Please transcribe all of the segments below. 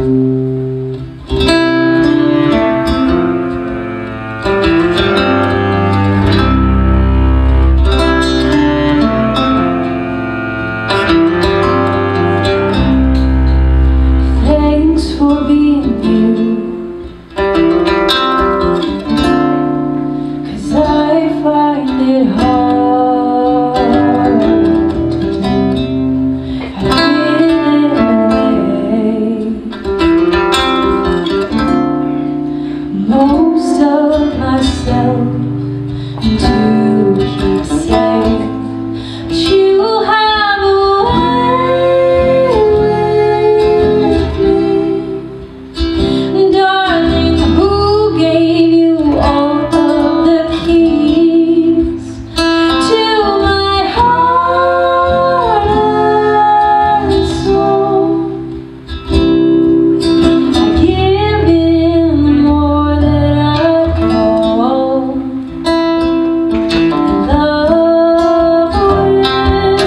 Thanks for being you, 'cause I find it hard to do. I've given away most of myself to keep safe, but you have a way with me, darling. Who gave you all of the keys to my heart and soul? I've given more than I call love with.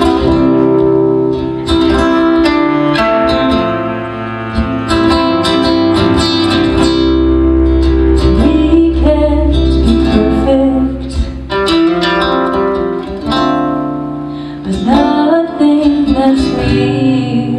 We can't be perfect, but nothing that's real